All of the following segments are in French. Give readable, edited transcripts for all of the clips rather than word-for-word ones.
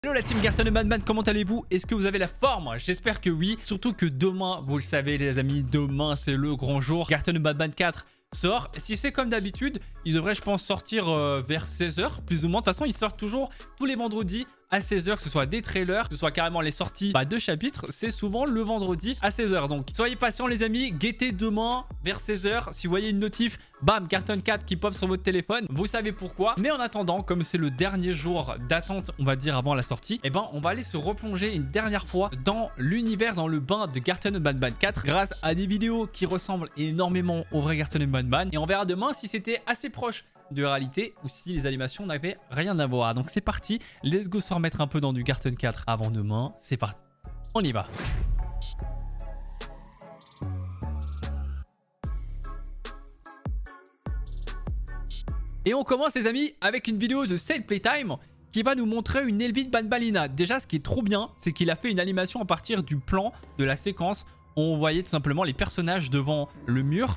Hello la team Garten et Madman, comment allez-vous? Est-ce que vous avez la forme? J'espère que oui. Surtout que demain, vous le savez les amis, demain c'est le grand jour. Garten et Madman 4 sort. Si c'est comme d'habitude, il devrait je pense sortir vers 16h plus ou moins. De toute façon, il sort toujours tous les vendredis à 16h, que ce soit des trailers, que ce soit carrément les sorties de chapitres, c'est souvent le vendredi à 16h. Donc soyez patients les amis, guettez demain vers 16h. Si vous voyez une notif, bam, Garten 4 qui pop sur votre téléphone, vous savez pourquoi. Mais en attendant, comme c'est le dernier jour d'attente, on va dire avant la sortie, eh ben on va aller se replonger une dernière fois dans l'univers, dans le bain de Garten et Madman 4 grâce à des vidéos qui ressemblent énormément au vrai Garten et Madman. Et on verra demain si c'était assez proche de réalité ou si les animations n'avaient rien à voir. Donc c'est parti, let's go se remettre un peu dans du Garten 4 avant demain. C'est parti, on y va. Et on commence les amis avec une vidéo de Sale Playtime qui va nous montrer une Elvin Banbalina. Déjà ce qui est trop bien, c'est qu'il a fait une animation à partir du plan de la séquence. On voyait tout simplement les personnages devant le mur.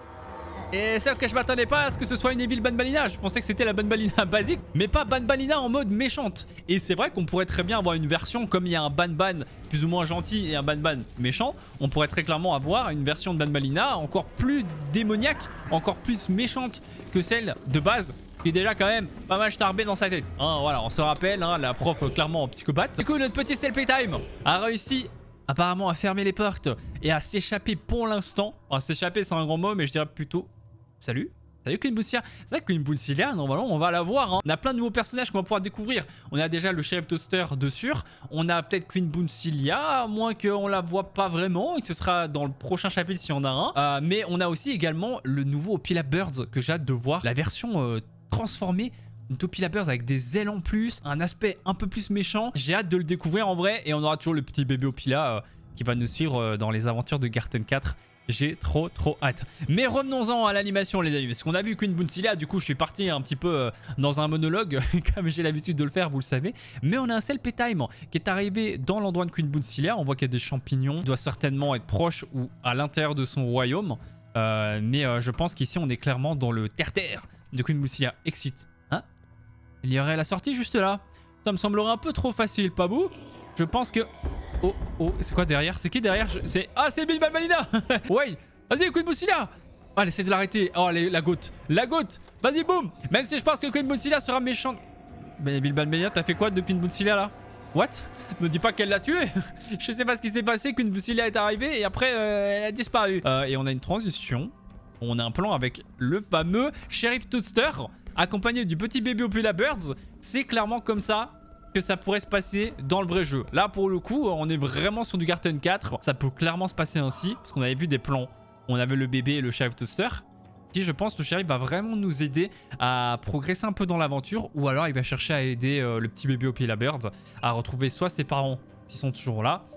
Et c'est que je m'attendais pas à ce que ce soit une Evil Banbalina. Je pensais que c'était la Banbalina basique, mais pas Banbalina en mode méchante. Et c'est vrai qu'on pourrait très bien avoir une version, comme il y a un Banban plus ou moins gentil et un Banban méchant, on pourrait très clairement avoir une version de Banbalina encore plus démoniaque, encore plus méchante que celle de base, qui est déjà quand même pas mal starbée dans sa tête. Hein, voilà, on se rappelle, hein, la prof clairement psychopathe. Du coup, notre petit Sale Playtime a réussi apparemment à fermer les portes et à s'échapper pour l'instant. Enfin, s'échapper c'est un grand mot, mais je dirais plutôt... Salut Queen Boussilia. C'est vrai que Queen Boussilia, normalement, on va la voir. Hein. On a plein de nouveaux personnages qu'on va pouvoir découvrir. On a déjà le Sheriff Toaster de sûr. On a peut-être Queen Boussilia, à moins qu'on la voit pas vraiment. Et que ce sera dans le prochain chapitre s'il y en a un. Mais on a aussi également le nouveau Opila Birds que j'ai hâte de voir. La version transformée d'Opila Birds avec des ailes en plus. Un aspect un peu plus méchant. J'ai hâte de le découvrir en vrai. Et on aura toujours le petit bébé Opila qui va nous suivre dans les aventures de Garten 4. J'ai trop hâte. Mais revenons-en à l'animation les amis, parce qu'on a vu Queen Boussilia, du coup je suis parti un petit peu dans un monologue, comme j'ai l'habitude de le faire, vous le savez. Mais on a un Sale Playtime qui est arrivé dans l'endroit de Queen Boussilia. On voit qu'il y a des champignons, il doit certainement être proche ou à l'intérieur de son royaume. Mais je pense qu'ici on est clairement dans le terre-terre de Queen Boussilia. Exit. Hein? Il y aurait la sortie juste là. Ça me semblerait un peu trop facile, pas vous? Je pense que... Oh, c'est quoi derrière? C'est qui derrière? C'est... Ah, c'est Bill Banbalina. Ouais, vas-y, Queen Boussilia. Oh, elle essaie de l'arrêter. Oh, la goutte. La goutte. Vas-y, boum. Même si je pense que Queen Boussilia sera méchante. Mais Bill Banbalina, t'as fait quoi de Queen Boussilia là? What? Me dis pas qu'elle l'a tué. Je sais pas ce qui s'est passé. Queen Boussilia est arrivée et après, elle a disparu. Et on a une transition. On a un plan avec le fameux Sheriff Toaster accompagné du petit bébé Opila Birds. C'est clairement comme ça que ça pourrait se passer dans le vrai jeu. Là pour le coup on est vraiment sur du Garten 4. Ça peut clairement se passer ainsi parce qu'on avait vu des plans. On avait le bébé et le Sheriff Toaster. Qui je pense le shérif va vraiment nous aider à progresser un peu dans l'aventure. Ou alors il va chercher à aider le petit bébé Opila Bird à retrouver soit ses parents s'ils sont toujours là,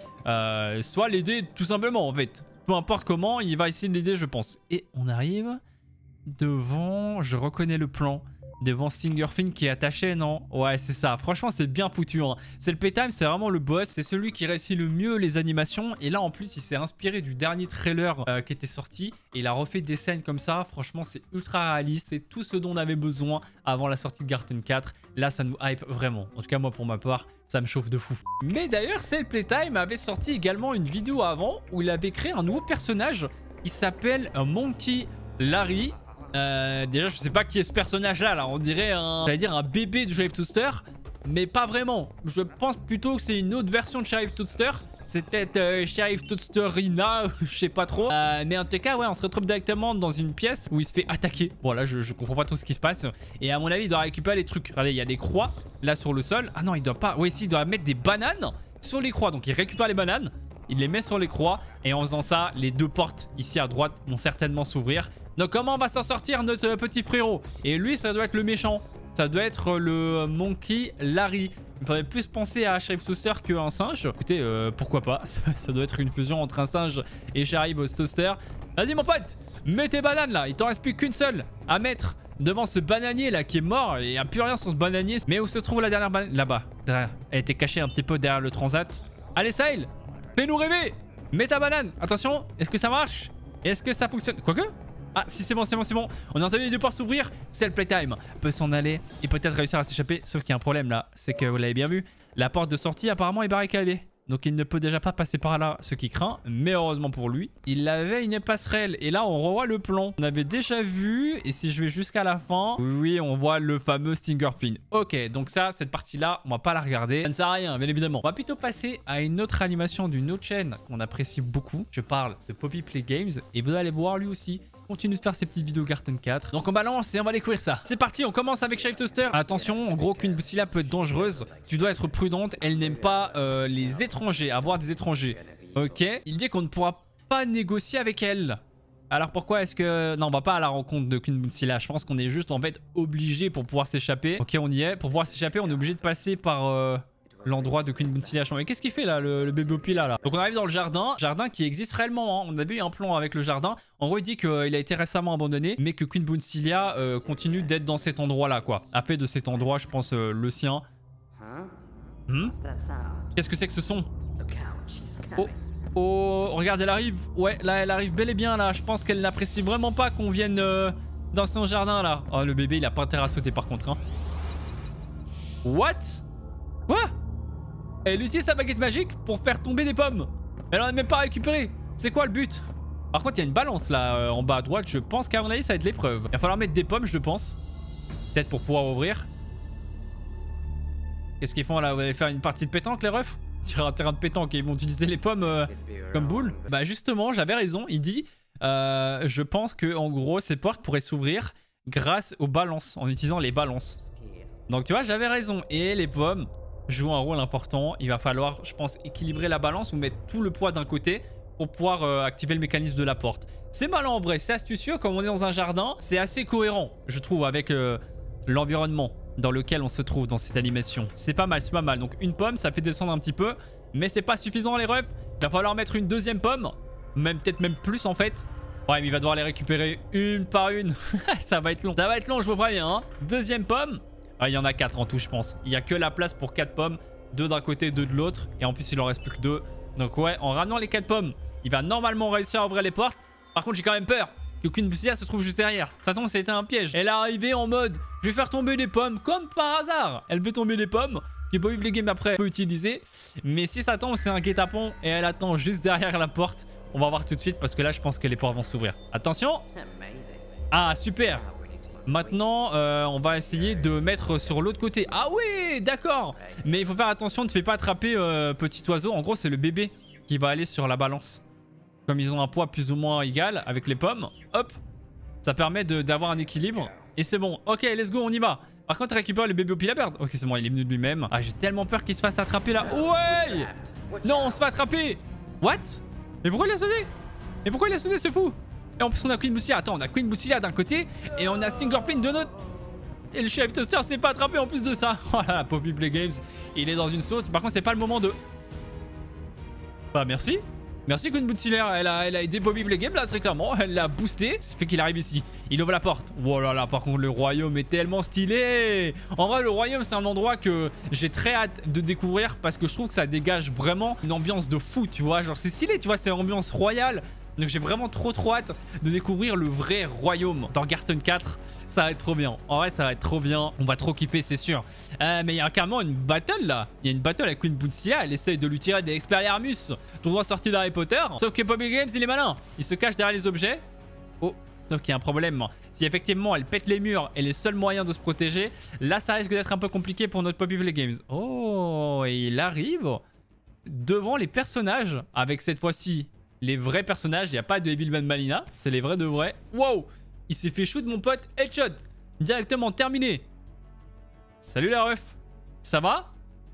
soit l'aider tout simplement en fait. Peu importe comment, il va essayer de l'aider je pense. Et on arrive devant, je reconnais le plan. Devant Stingerfin qui est attaché, non? Ouais, c'est ça. Franchement, c'est bien foutu. Hein. Sale Playtime, c'est vraiment le boss. C'est celui qui réussit le mieux les animations. Et là, en plus, il s'est inspiré du dernier trailer qui était sorti. Et il a refait des scènes comme ça. Franchement, c'est ultra réaliste. C'est tout ce dont on avait besoin avant la sortie de Garten 4. Là, ça nous hype vraiment. En tout cas, moi, pour ma part, ça me chauffe de fou. Mais d'ailleurs, Sale Playtime avait sorti également une vidéo avant où il avait créé un nouveau personnage qui s'appelle Monkey Larry. Déjà je sais pas qui est ce personnage là, on dirait un bébé de Sheriff Toaster, mais pas vraiment. Je pense plutôt que c'est une autre version de Sheriff Toaster. C'est peut-être Sheriff Toasterina, je sais pas trop. Mais en tout cas ouais, on se retrouve directement dans une pièce où il se fait attaquer. Bon là je comprends pas trop ce qui se passe. Et à mon avis il doit récupérer les trucs. Regardez, il y a des croix là sur le sol. Ah non il doit pas, ouais ici il doit mettre des bananes sur les croix. Donc il récupère les bananes, il les met sur les croix. Et en faisant ça, les deux portes ici à droite vont certainement s'ouvrir. Donc comment va s'en sortir notre petit frérot? Et lui ça doit être le méchant. Ça doit être le Monkey Larry. Il faudrait plus penser à Sheriff Toaster qu'un singe. Écoutez, pourquoi pas? Ça doit être une fusion entre un singe et Sheriff Toaster. Vas-y mon pote, mets tes bananes là. Il t'en reste plus qu'une seule à mettre devant ce bananier là qui est mort. Et il n'y a plus rien sur ce bananier. Mais où se trouve la dernière banane? Là-bas, derrière. Elle était cachée un petit peu derrière le transat. Allez Sale, fais-nous rêver. Mets ta banane. Attention, est-ce que ça marche? Est-ce que ça fonctionne? Quoique Ah, si c'est bon, c'est bon, c'est bon. On a entendu les deux portes s'ouvrir. C'est le playtime. Peut s'en aller et peut-être réussir à s'échapper. Sauf qu'il y a un problème là. C'est que vous l'avez bien vu. La porte de sortie apparemment est barricadée. Donc il ne peut déjà pas passer par là, ce qui craint. Mais heureusement pour lui, il avait une passerelle. Et là, on revoit le plan. On avait déjà vu. Et si je vais jusqu'à la fin, oui, on voit le fameux Stinger Fin. Ok, donc ça, cette partie-là, on va pas la regarder. Ça ne sert à rien, bien évidemment. On va plutôt passer à une autre animation d'une autre chaîne qu'on apprécie beaucoup. Je parle de Poppy Play Games. Et vous allez voir lui aussi. Continue de faire ses petites vidéos Cartoon 4. Donc on balance et on va découvrir ça. C'est parti, on commence avec Sheriff Toaster. Attention, en gros, Queen Bucilla peut être dangereuse. Tu dois être prudente. Elle n'aime pas les étrangers, avoir des étrangers. Ok. Il dit qu'on ne pourra pas négocier avec elle. Alors pourquoi est-ce que... Non, on va pas à la rencontre de Queen Bucilla. Je pense qu'on est juste en fait obligé pour pouvoir s'échapper. Ok, on y est. Pour pouvoir s'échapper, on est obligé de passer par... l'endroit de Queen Bucilla. Mais qu'est-ce qu'il fait là, le bébé Poppy là? Donc on arrive dans le jardin. Jardin qui existe réellement. Hein. On avait eu un plan avec le jardin. En gros, il dit qu'il a été récemment abandonné, mais que Queen Bucilla continue d'être dans cet endroit-là, quoi. A fait de cet endroit, je pense, le sien. Qu'est-ce que c'est que ce son? Oh, oh, regarde, elle arrive. Ouais, là, elle arrive bel et bien, là. Je pense qu'elle n'apprécie vraiment pas qu'on vienne dans son jardin, là. Oh, le bébé, il a pas intérêt à sauter, par contre. Hein. What? Quoi? Elle utilise sa baguette magique pour faire tomber des pommes. Elle en a même pas récupéré. C'est quoi le but? Par contre, il y a une balance là en bas à droite. Je pense qu'à mon avis, ça va être l'épreuve. Il va falloir mettre des pommes, je pense. Peut-être pour pouvoir ouvrir. Qu'est-ce qu'ils font là? Vous allez faire une partie de pétanque, les refs? Tirer un terrain de pétanque et ils vont utiliser les pommes comme boule. Bah justement, j'avais raison. Il dit, je pense que en gros, ces portes pourraient s'ouvrir grâce aux balances, en utilisant les balances. Donc tu vois, j'avais raison. Et les pommes joue un rôle important. Il va falloir, je pense, équilibrer la balance ou mettre tout le poids d'un côté pour pouvoir activer le mécanisme de la porte. C'est malin en vrai, c'est astucieux. Comme on est dans un jardin, c'est assez cohérent, je trouve, avec l'environnement dans lequel on se trouve dans cette animation. C'est pas mal, c'est pas mal. Donc une pomme, ça fait descendre un petit peu, mais c'est pas suffisant les refs. Il va falloir mettre une deuxième pomme, peut-être même plus en fait. Ouais, mais il va devoir les récupérer une par une. Ça va être long. Ça va être long, je vous préviens. Hein. Deuxième pomme. Ah, il y en a 4 en tout, je pense. Il n'y a que la place pour 4 pommes. 2 d'un côté, 2 de l'autre. Et en plus, il en reste plus que 2. Donc ouais, en ramenant les 4 pommes, il va normalement réussir à ouvrir les portes. Par contre, j'ai quand même peur que Queen Bucilla se trouve juste derrière. Ça tombe, ça a été un piège. Elle est arrivée en mode, je vais faire tomber les pommes comme par hasard. Elle fait tomber les pommes. J'ai pas eu les games après, peut utiliser. Mais si ça tombe, c'est un guet-apens. Et elle attend juste derrière la porte. On va voir tout de suite parce que là, je pense que les portes vont s'ouvrir. Attention. Ah, super. Maintenant, on va essayer de mettre sur l'autre côté. Ah oui, d'accord. Mais il faut faire attention, ne fais pas attraper petit oiseau. En gros, c'est le bébé qui va aller sur la balance. Comme ils ont un poids plus ou moins égal avec les pommes, hop, ça permet d'avoir un équilibre. Et c'est bon. Ok, let's go, on y va. Par contre, récupère le bébé au Pilabird. Ok, c'est bon, il est venu de lui-même. Ah, j'ai tellement peur qu'il se fasse attraper là. Ouais. Non, on se fait attraper. What? Mais pourquoi il a sauté? Mais pourquoi il a sauté, ce fou? Et en plus on a Queen Bucilla. Attends, on a Queen Bucilla d'un côté et on a Stinger Fin de l'autre. Et le Sheriff Toaster s'est pas attrapé en plus de ça. Oh là là, Poppy Play Games, il est dans une sauce. Par contre, c'est pas le moment de... Bah merci. Merci Queen Bucilla, elle a aidé Poppy Play Games là très clairement. Elle l'a boosté. Ce qui fait qu'il arrive ici. Il ouvre la porte. Oh là là, par contre le royaume est tellement stylé. En vrai, le royaume c'est un endroit que j'ai très hâte de découvrir parce que je trouve que ça dégage vraiment une ambiance de fou, tu vois. Genre c'est stylé, tu vois, c'est une ambiance royale. Donc j'ai vraiment trop hâte de découvrir le vrai royaume dans Cartoon 4. Ça va être trop bien. En vrai, ça va être trop bien. On va trop kiffer, c'est sûr. Mais il y a carrément une battle là. Il y a une battle avec Queen Bucilla. Elle essaye de lui tirer des Expelliarmus. Ton droit sorti d'Harry Potter. Sauf que Poppy Games, il est malin. Il se cache derrière les objets. Oh, donc il y a un problème. Si effectivement elle pète les murs et les seuls moyens de se protéger, là ça risque d'être un peu compliqué pour notre Poppy Play Games. Oh, et il arrive devant les personnages avec cette fois-ci les vrais personnages. Il n'y a pas de Evil Banbalina, c'est les vrais de vrais. Wow, il s'est fait shoot mon pote, headshot. Directement terminé. Salut la ref. Ça va?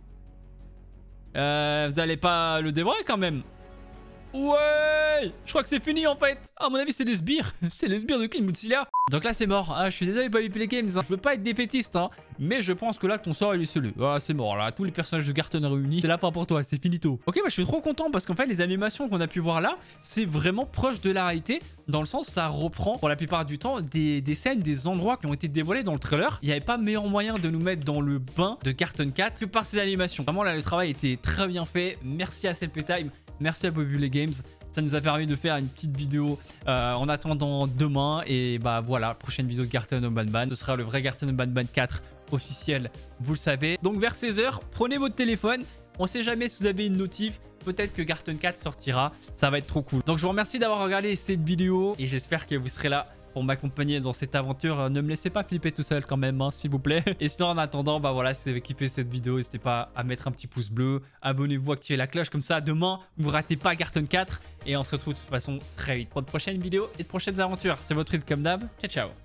Vous allez pas le dévorer quand même? Ouais, je crois que c'est fini en fait. À mon avis c'est les sbires. C'est les sbires de Queen Bucilla. Donc là c'est mort. Ah, je suis désolé Poppy Play Games, hein. Je veux pas être défaitiste hein. Mais je pense que là ton sort il est scellé. Ah, c'est mort là. Tous les personnages de Garton réunis. C'est là pas pour toi, c'est finito. Ok, bah je suis trop content parce qu'en fait les animations qu'on a pu voir là, c'est vraiment proche de la réalité. Dans le sens où ça reprend pour la plupart du temps des scènes, des endroits qui ont été dévoilés dans le trailer. Il n'y avait pas meilleur moyen de nous mettre dans le bain de Cartoon 4 que par ces animations. Vraiment là le travail était très bien fait. Merci à Cell Playtime. Merci à Poppy Play Games. Ça nous a permis de faire une petite vidéo en attendant demain. Et bah voilà, prochaine vidéo de Garten of Banban. Ce sera le vrai Garten of Banban 4 officiel, vous le savez. Donc vers 16h, prenez votre téléphone. On sait jamais si vous avez une notif. Peut-être que Garten 4 sortira. Ça va être trop cool. Donc je vous remercie d'avoir regardé cette vidéo. Et j'espère que vous serez là pour m'accompagner dans cette aventure. Ne me laissez pas flipper tout seul quand même, hein, s'il vous plaît. Et sinon, en attendant, bah voilà, si vous avez kiffé cette vidéo, n'hésitez pas à mettre un petit pouce bleu. Abonnez-vous, activez la cloche. Comme ça, demain, vous ne ratez pas Garten 4. Et on se retrouve de toute façon très vite pour de prochaines vidéos et de prochaines aventures. C'est votre rythme comme d'hab. Ciao, ciao.